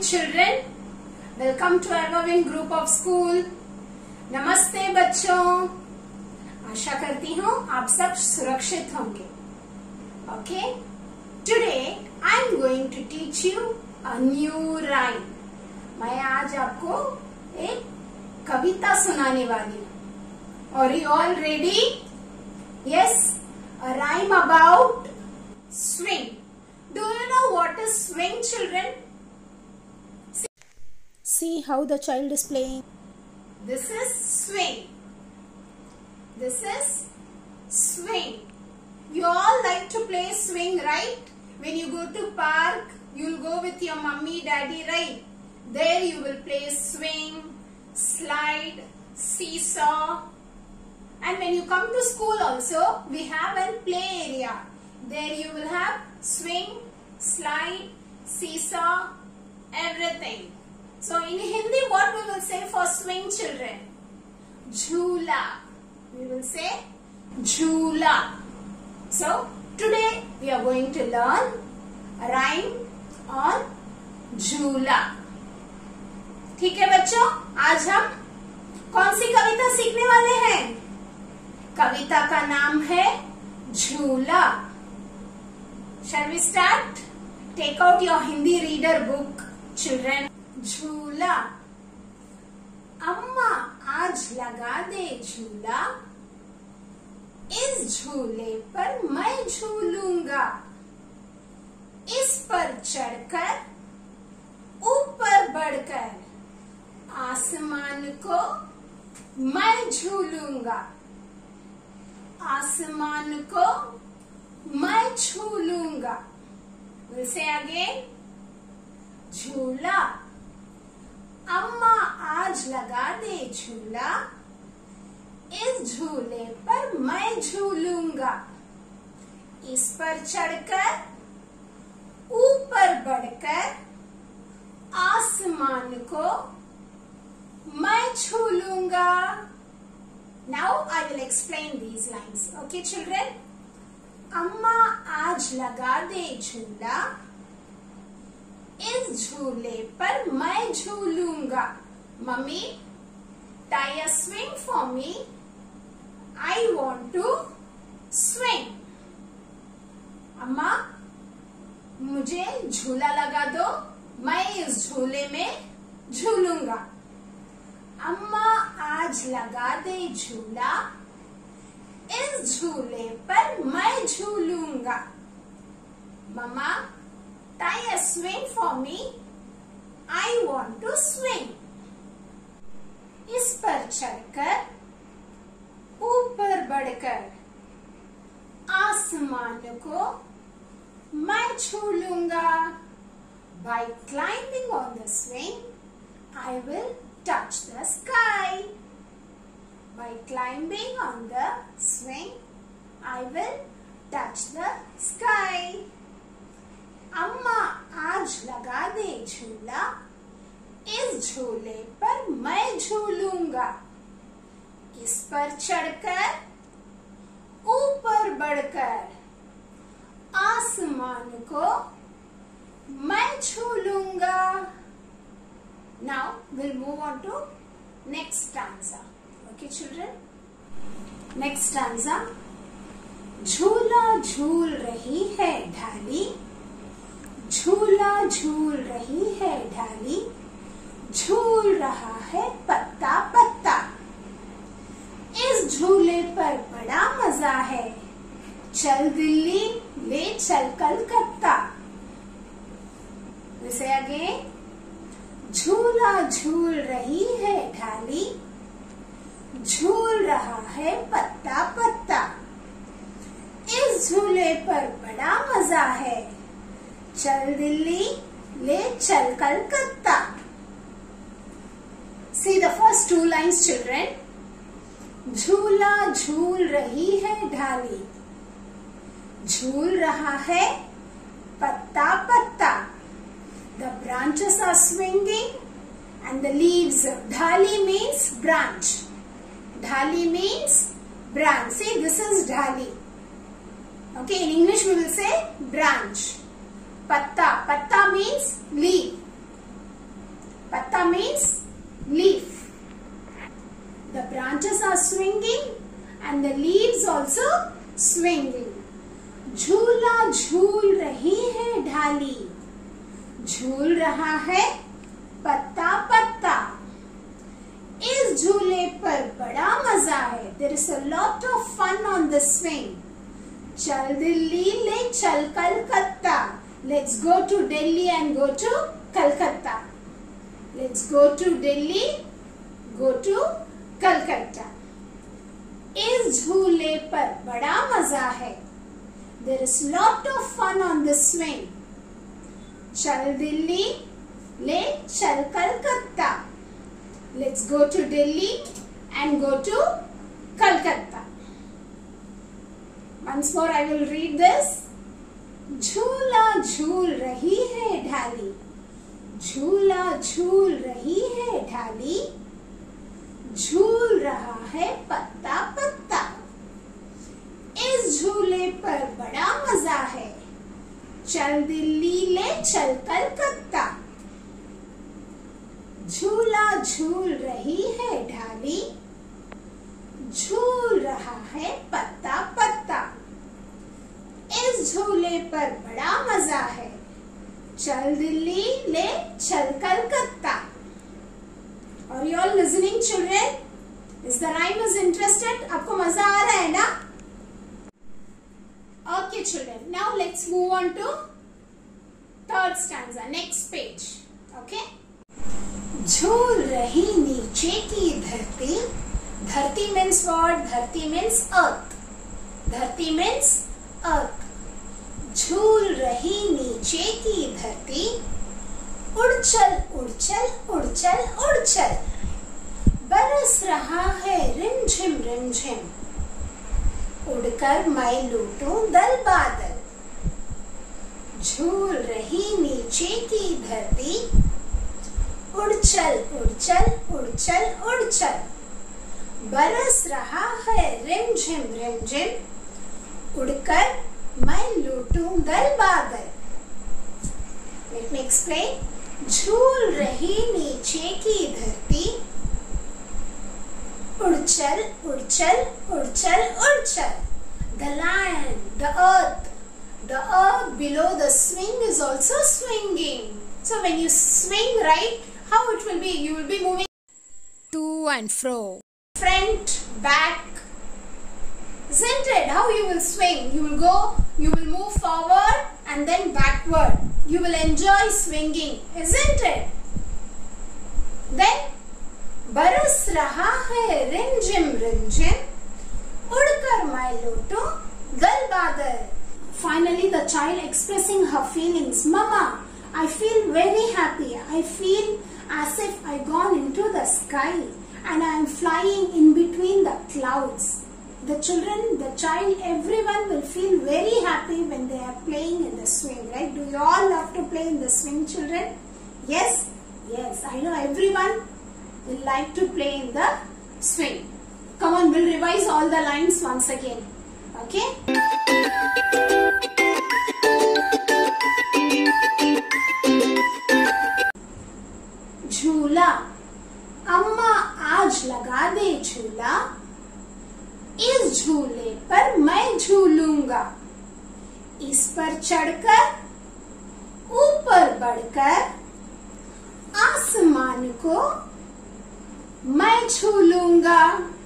children. Welcome to Everwin Group of School. नमस्ते बच्चों. आशा करती हूँ आप सब सुरक्षित होंगे. Okay. Today I am going to teach you a new rhyme. मैं आज आपको एक कविता सुनाने वाली हूँ. Are you all ready? Yes. A rhyme about swing. Do you know what is swing, children? See how the child is playing. This is swing. This is swing. You all like to play swing, right? When you go to park, you'll go with your mummy, daddy, right? There you will play swing, slide, seesaw. And when you come to school also, we have a play area. There you will have swing, slide, seesaw, everything. So in Hindi, what we will say for swing, children? Jhula. We will say Jhula. So today we are going to learn a rhyme on Jhula. ठीक है बच्चों, आज हम कौन सी कविता सीखने वाले हैं? कविता का नाम है झूला. Shall we start? Take out your Hindi reader book, children. झूला. अम्मा आज लगा दे झूला, इस झूले पर मैं झूलूंगा, इस पर चढ़कर ऊपर बढ़कर आसमान को मैं झूलूंगा, आसमान को मैं झूलूंगा. We'll say again. झूला. अम्मा आज लगा दे झूला, इस झूले पर मैं झूलूंगा, इस पर चढ़कर ऊपर बढ़कर आसमान को मैं झूलूंगा. Now I will explain these lines. Okay, children? अम्मा आज लगा दे झूला, इस झूले पर मैं झूलूंगा. Mummy, tie a swing for me. I want to swing. अम्मा, मुझे झूला लगा दो, मैं इस झूले में झूलूंगा. अम्मा आज लगा दे झूला, इस झूले पर मैं झूलूंगा. मम्मा, tie a swing for me. I want to swing. इस पर चढ़कर ऊपर बढ़कर आसमान को मैं झूलूंगा. By climbing on the swing, I will touch the sky. By climbing on the swing, I will touch the sky. अम्मा आज लगा दे झूला, इस झूले पर मैं झूलूंगा, इस पर चढ़कर ऊपर बढ़कर आसमान को मैं झूलूंगा. Now we'll move on to next stanza. Okay, children? Next stanza. झूला झूल रही है ढाली, झूला झूल रही है ढाली, झूल रहा है पत्ता पत्ता, इस झूले पर बड़ा मजा है, चल दिल्ली ले चल कलकत्ता. वैसे आगे. झूला झूल रही है ढाली, झूल रहा है पत्ता पत्ता, इस झूले पर बड़ा मजा है, चल दिल्ली ले चल Calcutta. See the first two lines, children. झूला झूल रही है ढाली, झूल रहा है पत्ता पत्ता. The branches are swinging and the leaves. Dhali means branch. Dhali means branch. See, this is dhali. Okay, in English we will say branch. Patta. Patta means leaf. means leaf. The branches are swinging and the leaves also swinging. झूला झूल रही है ढाली, झूल रहा है पत्ता पत्ता। इस झूले पर बड़ा मजा है। There is a lot of fun on the swing. चल दिल्ली ले चल Calcutta. Let's go to Delhi and go to Calcutta. Let's go to Delhi, go to Calcutta. इस झूले पर बड़ा मजा है। There is lot of fun on the swing. चल दिल्ली ले चल Calcutta. Let's go to Delhi and go to Calcutta. Once more I will read this. झूला झूल रही है ढाली, झूला झूल रही है ढाली, झूल रहा है पत्ता पत्ता। इस झूले पर बड़ा मजा है। चल दिल्ली ले चल कलकत्ता। झूला झूल रही है ढाली, झूल रहा है पत्ता पत्ता। इस झूले पर बड़ा मजा है। चल दिल्ली ले चल Calcutta. Are you all listening, children? Is the rhyme is interested? आपको मजा आ रहा है ना? Okay, children. Now let's move on to third stanza. Next page. Okay? झूल रही नीचे की धरती। धरती means what? धरती means earth. धरती means earth. झूल रही नीचे की धरती, उड़ चल उड़ चल उड़ चल उड़ चल। बरस रहा है रिमझिम रिमझिम, उड़कर मैं लूटूं दल बादल। झूल रही नीचे की धरती, उड़ चल उड़ चल उड़ चल उड़ चल। बरस रहा है रिमझिम रिमझिम, उड़कर मैं लूटूं दल बादल। Let me explain. झूल रही नीचे की धरती, उड़ चल उड़ चल उड़ चल उड़ चल। The land, the earth below the swing is also swinging. So when you swing right, how it will be? You will be moving To and fro. front, back. Isn't it? How you will swing? You will go, you will move forward and then backward. You will enjoy swinging, isn't it? Then, बरस रहा है रिमझिम रिमझिम, उड़कर मैं लूटूं दल बादल। Finally, the child expressing her feelings. Mama, I feel very happy. I feel as if I gone into the sky and I am flying in between the clouds. The children, the child, everyone will feel very happy when they are playing in the swing, right? Do you all love to play in the swing, children? Yes? Yes, I know everyone will like to play in the swing. Come on, we'll revise all the lines once again. Okay? झूला, अम्मा आज लगा दे झूला, इस झूले पर मैं झूलूंगा। इस पर चढ़कर ऊपर बढ़कर आसमान को मैं झूलूंगा।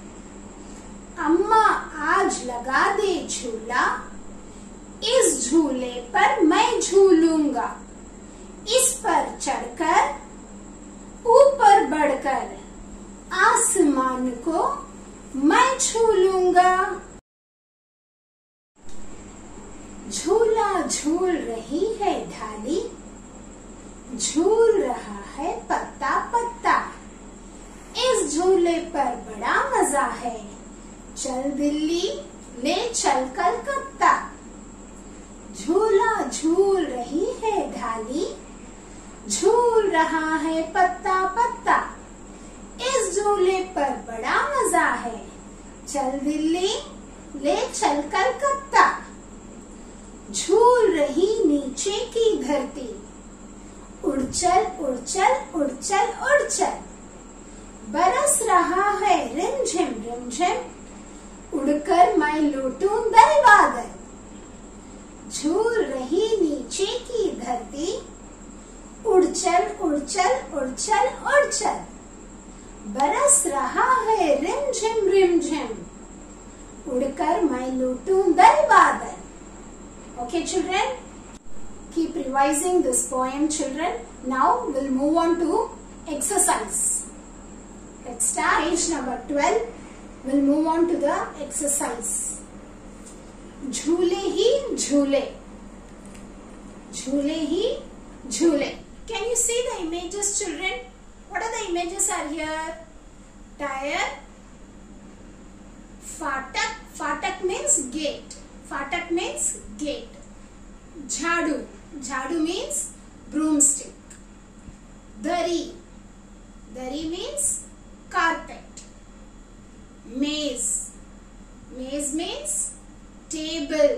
अम्मा आज लगा दे झूला, इस झूले पर मैं झूलूंगा। इस पर चढ़कर ऊपर बढ़कर आसमान को मैं झूलूंगा। झूला झूल रही है ढाली, झूल रहा है पत्ता पत्ता। इस झूले पर बड़ा मजा है। चल दिल्ली ले चल कलकत्ता। झूला झूल रही है ढाली, झूल रहा है पत्ता पत्ता। इस झूले पर बड़ा मजा है। चल दिल्ली ले चल कलकत्ता। झूल रही नीचे की धरती, उड़ चल उड़ चल उड़ चल उड़ चल, बरस रहा है रिम झिम, उड़कर मैं लूटूं दल बादल, झूल रही नीचे की धरती, उड़ चल उड़ चल उड़ चल उड़ चल, बरस रहा है रिम झिम, उड़कर मैं लूटूं दल बादल. Okay, children? Keep revising this poem, children. Now we'll move on to exercise. Let's start page number 12. We'll move on to the exercise. झूले ही झूले, झूले ही झूले. Can you see the images, children? What are the images are here? Tire, fatak. Fatak means gate. Fatak means gate. Jhadu. Jhadu means broomstick. Dari. Dari means carpet. Maze. Maze means table.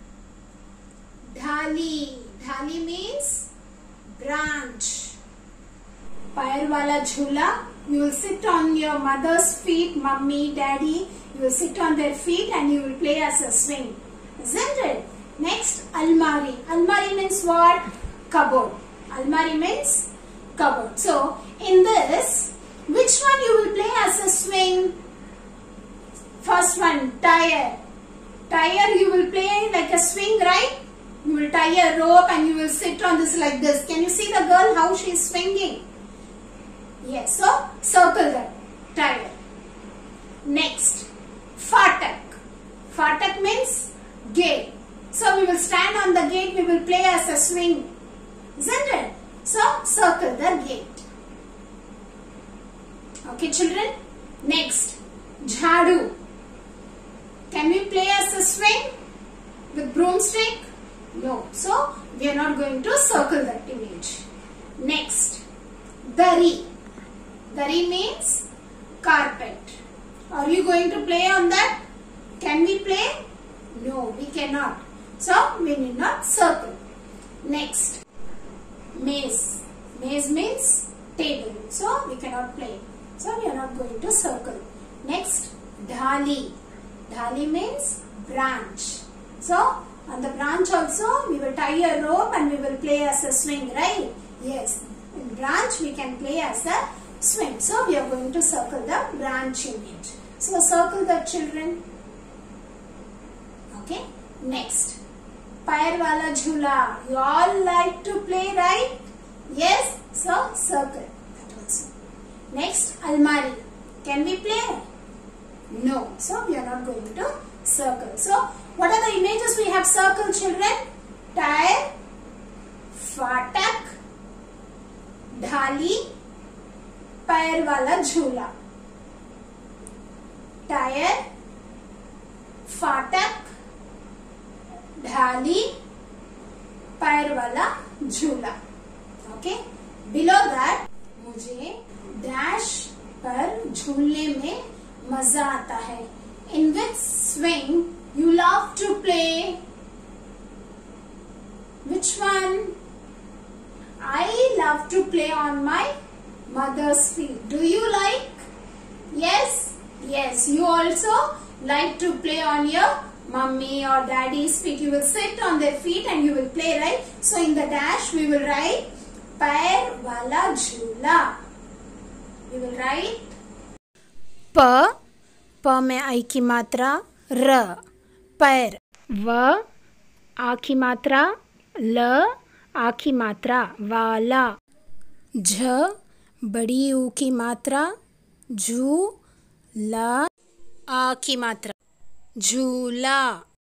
Dhali. Dhali means branch. Pair wala jhula. You will sit on your mother's feet, mummy, daddy. You will sit on their feet and you will play as a swing. Isn't it? Next, almari. Almari means what? Cupboard. Almari means cupboard. So, in this, which one you will play as a swing? First one, tire. Tire you will play like a swing, right? You will tie a rope and you will sit on this like this. Can you see the girl how she is swinging? Yes, so circle that. Tire. Next, fatak. Fatak means gate. So we will stand on the gate, we will play as a swing. Isn't it? So circle the gate. Okay, children? Next, jhadu. Can we play as a swing with broomstick? No. So we are not going to circle that image. Next, dari. Dari means carpet. Are you going to play on that? Can we play? No, we cannot. So we need not circle. Next, maze. Maze means table. So we cannot play. So we are not going to circle. Next, dhali. Dhali means branch. So on the branch also we will tie a rope and we will play as a swing, right? Yes. In branch we can play as a swing. So we are going to circle the branch image. So circle the children. Okay. Next, pair wala jhula. You all like to play, right? Yes. So circle that also. Next, almari. Can we play? No. So we are not going to circle. So what are the images we have circled, children? Tire, fatak, dhali, pair wala jhula. Tire, fatak, dhali, pair wala jhula. Okay. Below that, मुझे dash पर झूलने में मजा आता है. In which swing you love to play? Which one? I love to play on my mother's feet. Do you like? Yes? Yes. You also like to play on your mummy or daddy's feet. You will sit on their feet and you will play, right? So in the dash we will write pair wala jhula. We will write प में आई की मात्रा र, पैर. व आ की मात्रा ल, आ की मात्रा वाला. झ बड़ी ऊ की मात्रा झू, ला आ की मात्रा झूला.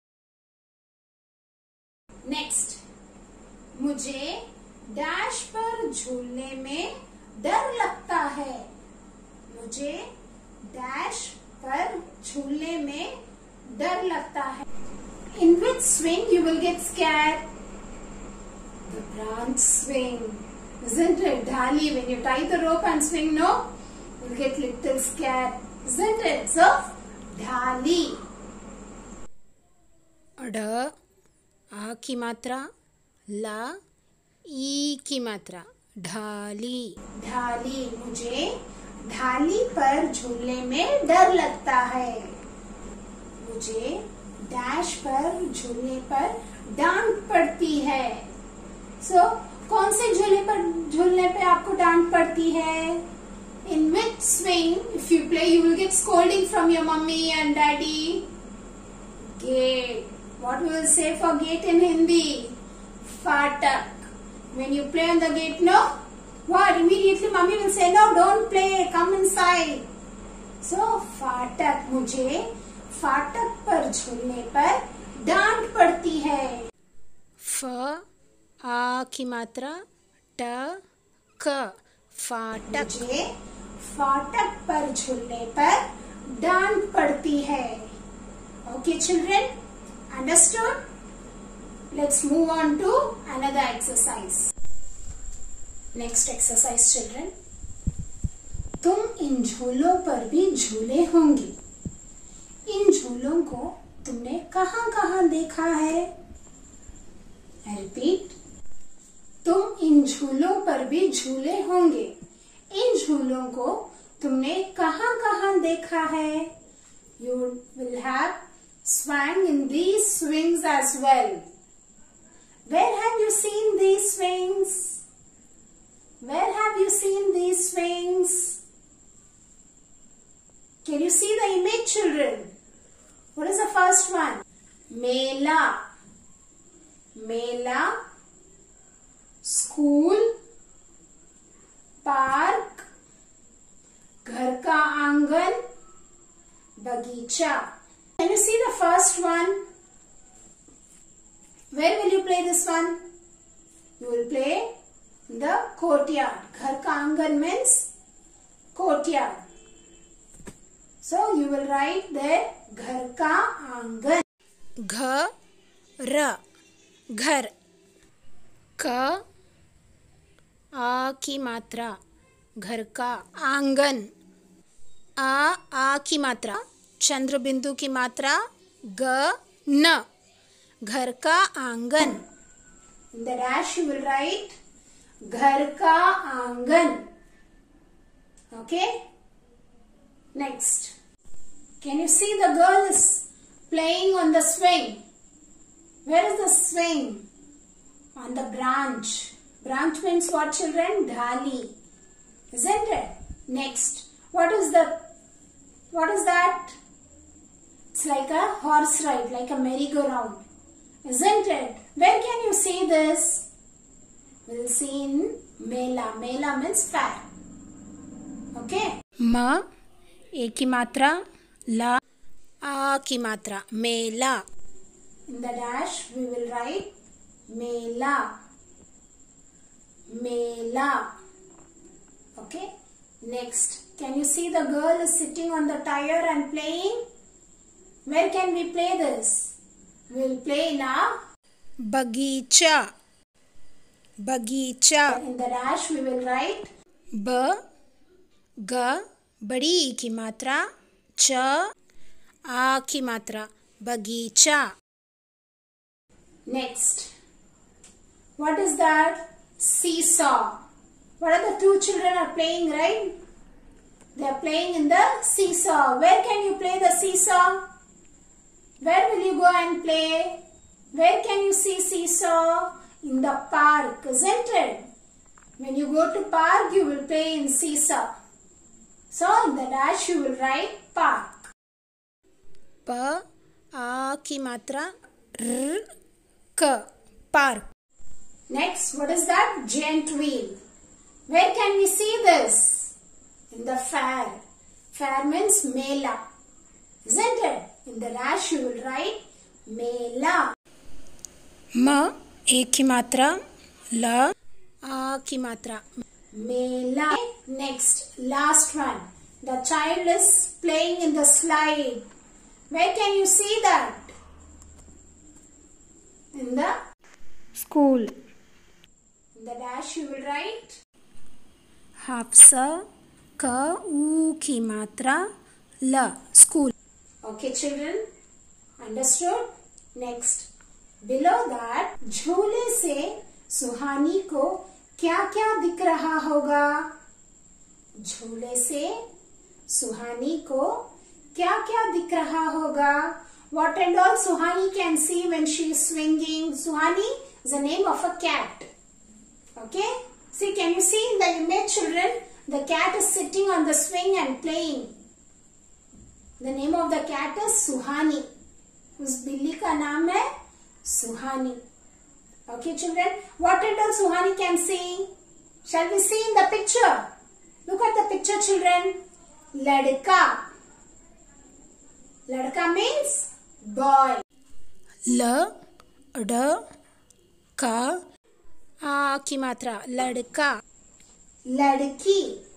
नेक्स्ट, मुझे डैश पर झूलने में डर लगता है. मुझे डैश पर झूलने में डर लगता है. In which swing you will get scared? The branch swing. Isn't it? Dhali, when you tie the rope and swing, no? You'll get little scared. Isn't it? So, dhali. ढ आ की मात्रा, ला ई की मात्रा ढाली। ढाली, मुझे ढाली पर झूलने में डर लगता है। मुझे डैश पर झूलने पर डांट पड़ती है। सो कौन से झूलने पे आपको डांट पड़ती है? In which swing, if you play, you will get scolding from your mummy and daddy. Gate. What we will say for gate in Hindi? Fatak. When you play on the gate, no? What? Immediately mummy will say, no, don't play, come inside. So, फाटक, मुझे फाटक पर झूलने पर डांट पड़ती है। फ आ की मात्रा ट क फाटक। मुझे फाटक पर झूलने पर डांट पड़ती है। Okay, children, understood? Let's move on to another exercise. Next exercise, children. तुम इन झूलों पर भी झूले होंगे। इन झूलों को तुमने कहाँ देखा है? I repeat. तुम इन झूलों पर भी झूले होंगे। इन झूलों को तुमने कहाँ देखा है? You will have swung in these swings as well. Where have you seen these swings? Where have you seen these swings? Can you see the image, children? What is the first one? Mela. Mela. School. Park. घर का आंगन. Baghicha. Can you see the first one? Where will you play this one? You will play in the courtyard. घर का आंगन means courtyard. So you will write there घर का आंगन. घर घर। क आ की मात्रा घर का आंगन। आ की मात्रा चंद्र बिंदु की मात्रा ग न घर का आंगन। In the dash you will write घर का आंगन. Okay? Next. Can you see the girl is playing on the swing? Where is the swing? On the branch. Branch means what, children? Dhali. Isn't it? Next. What is that? It's like a horse ride, like a merry-go-round. Isn't it? Where can you see this? We'll see in Mela. Mela means fair. Okay? म ए की मात्रा ला आ की मात्रा मेला। In the dash we will write Mela. Mela. Okay? Next. Can you see the girl is sitting on the tire and playing? Where can we play this? We will play in a बगीचा। बगीचा। In the dash we will write ब ग बड़ी ई की मात्रा च आ की मात्रा बगीचा। Next. What is that? Seesaw. What are the two children are playing, right? They are playing in the seesaw. Where can you play the seesaw? Where will you go and play? Where can you see seesaw? In the park, isn't it? When you go to park, you will play in seesaw. So, in the dash, you will write park. प आ की मात्रा र क park. Next, what is that? Giant wheel. Where can we see this? In the fair. Fair means Mela. Isn't it? In the dash, you will write Mela. म ए की मात्रा ल आ की मात्रा Mela. Next, last one. The child is playing in the slide. Where can you see that? In the school. In the dash you will write हाफ्स क ऊ की मात्रा ल school. Okay, children, understood? Next, below that, झूले से सुहानी को क्या क्या दिख रहा होगा? झूले से सुहानी को क्या क्या दिख रहा होगा? What and all Suhani can see when she is swinging? Suhani is the name of a cat. Okay? See, can you see in the image, children? The cat is sitting on the swing and playing. The name of the cat is Suhani. उस बिल्ली का नाम है Suhani. Okay, children? What and all Suhani can see? Shall we see in the picture? Look at the picture, children. Ladka. Ladka means boy. ल ड का आ की मात्रा लड़का. लड़की.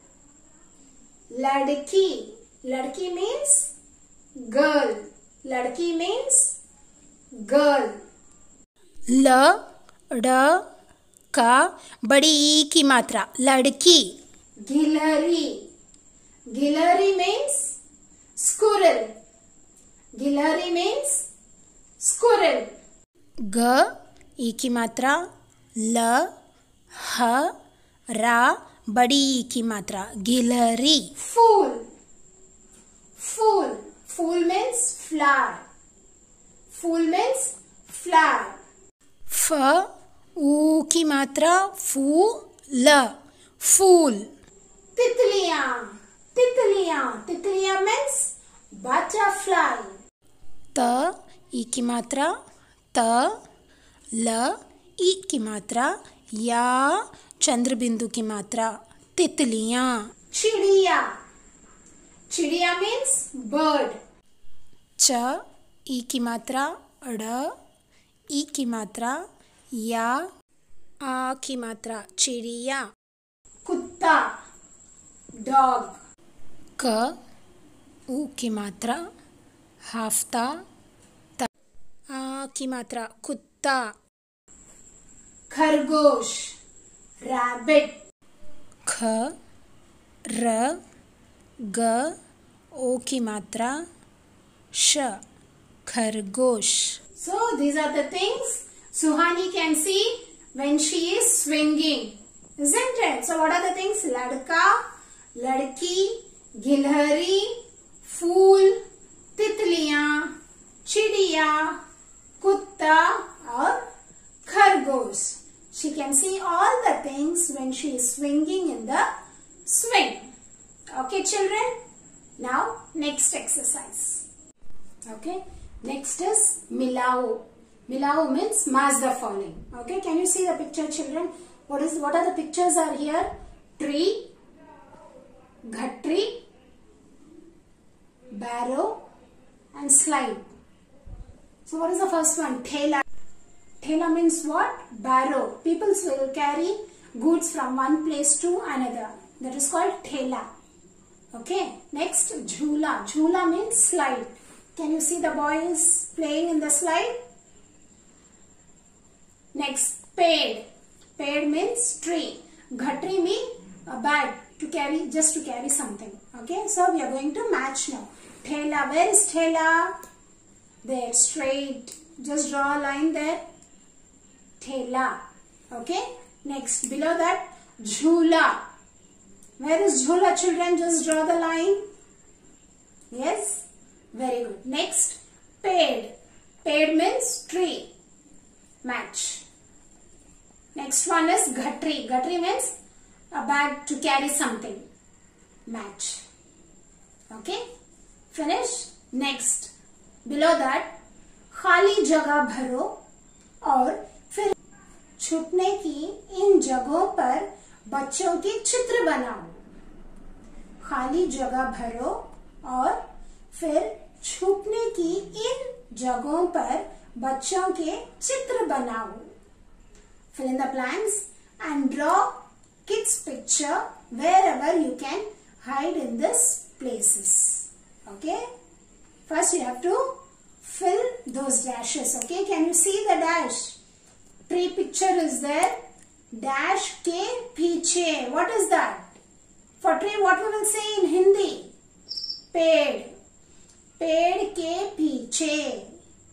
लड़की. लड़की means girl. लड़की means girl. ल ड का बड़ी ई की मात्रा लड़की. गिलहरी. गिलहरी means squirrel. गिलहरी means squirrel. ग ई की मात्रा ल ह रा बड़ी ई की मात्रा गिलहरी. Fool. Fool. Fool means flower. Fool means flower. फ ऊ की मात्रा फू ल फूल. तितलियां. तितलियां. तितलियां means butterfly. त ई की मात्रा त ल ई की मात्रा या चंद्र बिंदु की मात्रा तितलियां. चिड़िया. चिड़िया means bird. च ई की मात्रा ड़ ई की मात्रा या आ की मात्रा चिड़िया. कुत्ता. dog. क ऊ की मात्रा हाफ्ता त आ की मात्रा कुत्ता. खरगोश. rabbit. ख र ग ओ की मात्रा श खरगोश. So these are the things Suhani can see when she is swinging, isn't it? So what are the things? Ladka, ladki, गिलहरी, फूल, तितलियां, चिड़िया, कुत्ता और खरगोश. She can see all the things when she is swinging in the swing. Okay, children? Now, next exercise. Okay, next is Milao. Milao means match the following. Okay, can you see the picture, children? What are the pictures are here? Tree, ghatri, barrow and slide. So what is the first one? Thela. Thela means what? Barrow. People will carry goods from one place to another. That is called thela. Okay. Next, jhula. Jhula means slide. Can you see the boys playing in the slide? Next, ped. Ped means tree. Ghatri means a bag to carry, just to carry something. Okay. So we are going to match now. Thela. Where is thela? There, straight. Just draw a line there. Thela. Okay. Next, below that, jhula. Where is jhula, children? Just draw the line. Yes. Very good. Next, ped. Ped means tree. Match. Next one is ghatri. Ghatri means a bag to carry something. Match. Okay. Finish. Next, below that, खाली जगह भरो और फिर छुपने की इन जगहों पर बच्चों के चित्र बनाओ. खाली जगह भरो और फिर छुपने की इन जगहों पर बच्चों के चित्र बनाओ. Fill in the blanks and draw kids' picture wherever you can hide in these places. Okay. First you have to fill those dashes. Okay. Can you see the dash? Tree picture is there. Dash ke piche. What is that? For tree, what we will say in Hindi? Ped. Ped ke piche.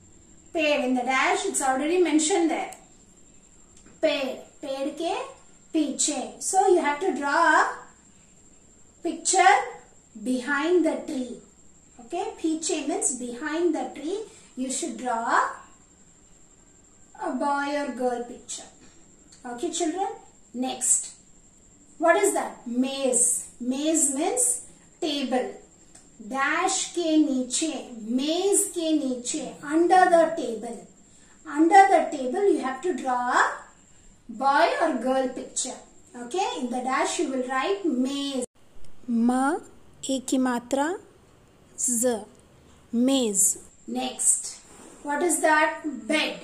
Ped in the dash, it's already mentioned there. Ped. Ped ke Piche. So you have to draw a picture behind the tree. Okay, piche means behind the tree. You should draw a boy or girl picture. Okay, children. Next, what is that? Maze. Maze means table. Dash के नीचे, maze के नीचे, under the table. Under the table you have to draw a boy or girl picture. Okay, in the dash you will write maze. म एक की मात्रा ज, मेज. Next, what is that? Bed.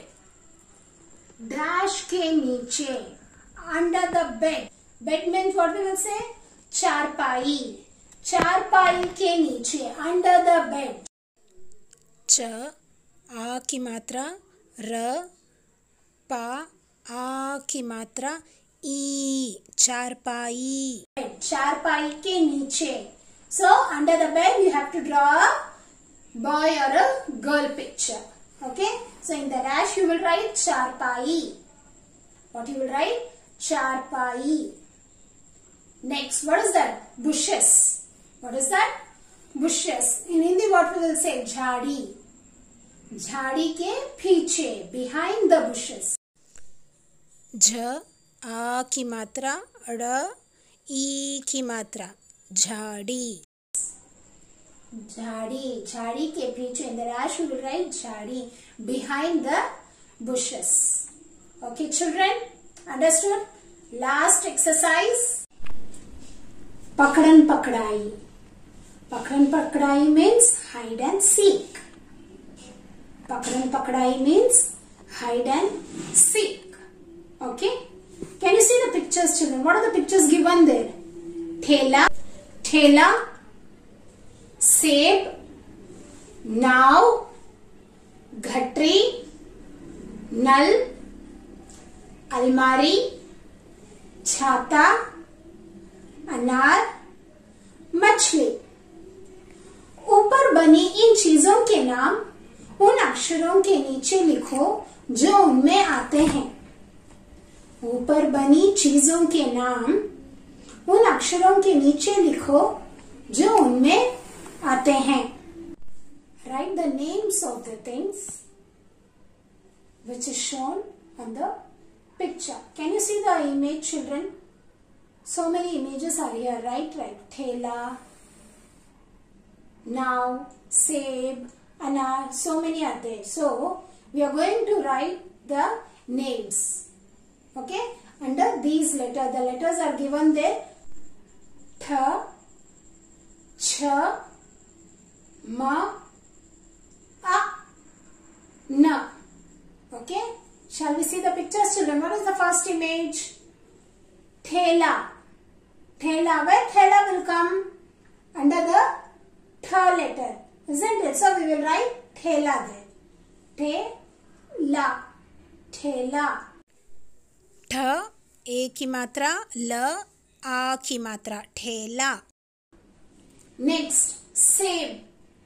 Dash के नीचे, under the bed. Bed means what we will say? चारपाई. चारपाई के नीचे, under the bed. च आ की मात्रा र, पा आ की मात्रा ई, चारपाई. चारपाई के नीचे. So under the bed you have to draw a boy or a girl picture. Okay. So in the dash you will write चारपाई. What you will write? चारपाई. Next, what is that? Bushes. What is that? Bushes. In Hindi what we will say? झाड़ी. झाड़ी के पीछे, behind the bushes. झ आ की मात्रा ड़, ई की मात्रा झाड़ी. झाड़ी. झाड़ी के पीछे. In the dash you will write झाड़ी, behind the bushes. Okay, children? Understood? Last exercise. पकड़न पकड़ाई. पकड़न पकड़ाई means hide and seek. पकड़न पकड़ाई means hide and seek. Okay? Can you see the pictures, children? What are the pictures given there? ठेला, ठेला, सेब, नाव, घटरी, नल, अलमारी, छाता, अनार, मछली. ऊपर बनी इन चीजों के नाम उन अक्षरों के नीचे लिखो जो उनमें आते हैं. ऊपर बनी चीजों के नाम उन अक्षरों के नीचे लिखो जो उनमें आते हैं. Write the names of the things which is shown on the picture. Can you see the image, children? So many images are here, right? Thela, now, seb, anar, so many are there. So, we are going to write the names. Okay? Under these letters, the letters are given there. Tha, cha, ma, a, na. Okay? Shall we see the pictures, children? What is the first image? Thela. Thela. Where thela will come? Under the tha letter. Isn't it? So we will write thela there. Thela. Thela. ठ ए की मात्रा, ल आ की मात्रा, ठेला. Next, seb.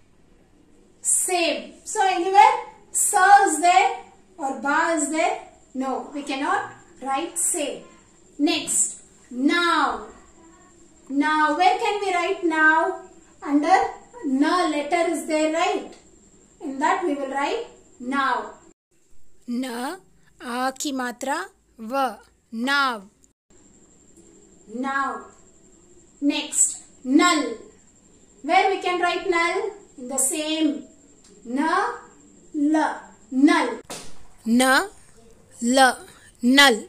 Seb. So anywhere sa is there or ba is there? No, we cannot write seb. Next, now. Now, where can we write now? Under na letter is there, right? In that we will write now. न आ की मात्रा, व, नाव. Now. Next, null. Where we can write null? In the same. Na, la. Null. न, ल, नल.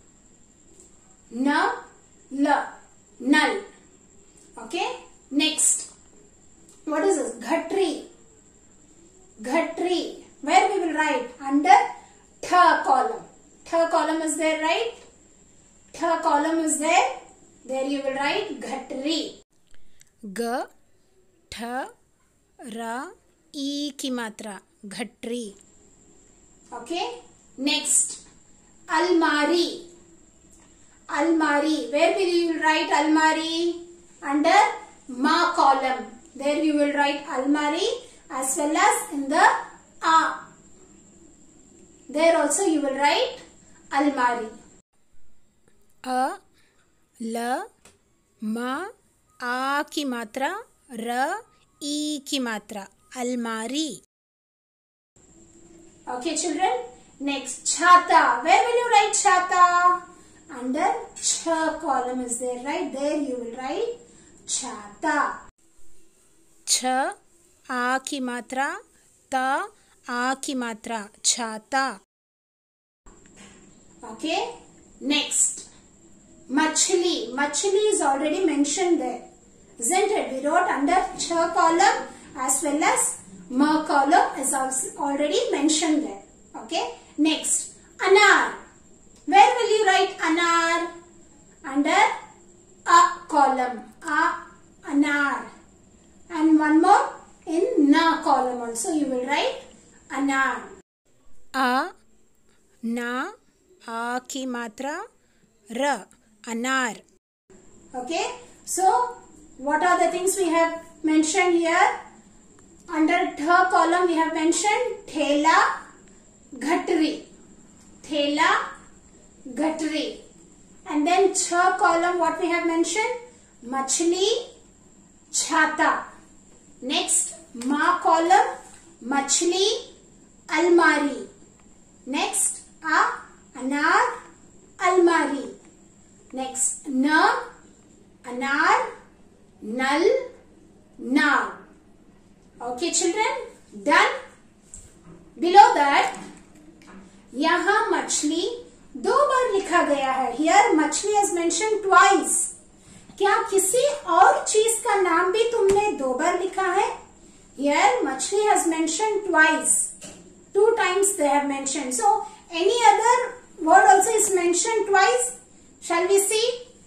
Na, la. Null. Okay. Next. What is this? Ghatri. Ghatri. Where we will write? Under tha column. Tha column is there, right? Tha column is there. There you will write Ghatri. ग, ठ, र, ई की मात्रा, घटरी. Okay. Next. Almari. Almari. Where will you write almari? Under ma column. There you will write almari as well as in the a. There also you will write almari. अ ल म आ की मात्रा र ई की मात्रा अलमारी. Okay children, next chhata. Where will you write chhata? Under ch column is there, right? There you will write chhata. छ आ की मात्रा त आ की मात्रा छाता. Okay, next machli. Machli is already mentioned there, isn't it? We wrote under ch column as well as ma column is also already mentioned there. Okay, next anar. Where will you write anar? Under a column, a anar, and one more in na column also you will write anar. आ ना आ की मात्रा र अनार. Okay, so what are the things we have mentioned here? Under third column we have mentioned thela, ghatri, thela, ghatri, and then third column what we have mentioned? Machli, chhata. Next ma column, machli, almari. Next anar, almari. Next na, anar, nal, now. Okay children, done. Below that यहाँ मछली 2 बार लिखा गया है. Here मछली is mentioned twice. क्या किसी और चीज का नाम भी तुमने 2 बार लिखा है? Here मछली has mentioned twice. 2 times they have mentioned. So any other word also is mentioned twice. Shall we see?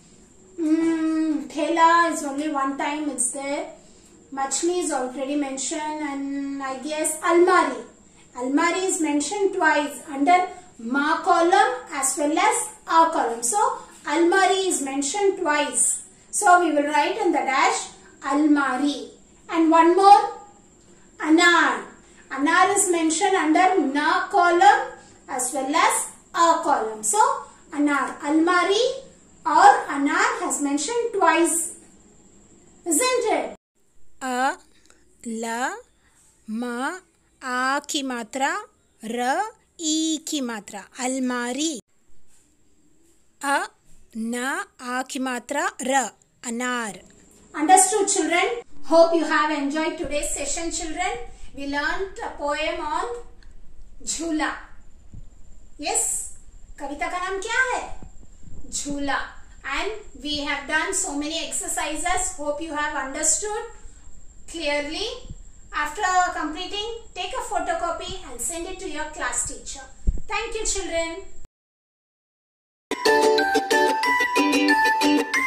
Thela is only 1 time it's there. Machli is already mentioned, and I guess almari. Almari is mentioned twice under ma column as well as a column. So almari is mentioned twice. So we will write in the dash almari. And one more, anar. Anar is mentioned under na column as well as a column. So anar, almari or anar has mentioned twice, isn't it? अ ल म आ की मात्रा र ई की मात्रा अलमारी. अ न आ की मात्रा र अनार. Understood children? Hope you have enjoyed today's session children. We learnt a poem on झूला. Yes, कविता का नाम क्या है? झूला. And we have done so many exercises. Hope you have understood clearly. After completing, take a photocopy and send it to your class teacher. Thank you children.